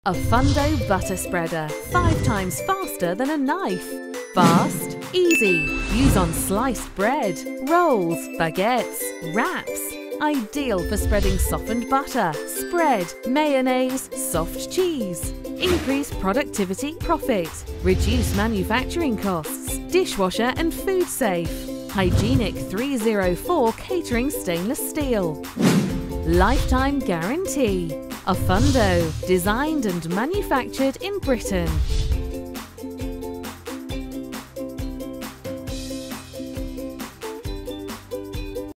OFFUNDO butter spreader, 5 times faster than a knife. Fast, easy, use on sliced bread, rolls, baguettes, wraps. Ideal for spreading softened butter, spread, mayonnaise, soft cheese. Increase productivity, profit. Reduce manufacturing costs. Dishwasher and food safe. Hygienic 304 catering stainless steel. Lifetime guarantee. OFFUNDO, designed and manufactured in Britain.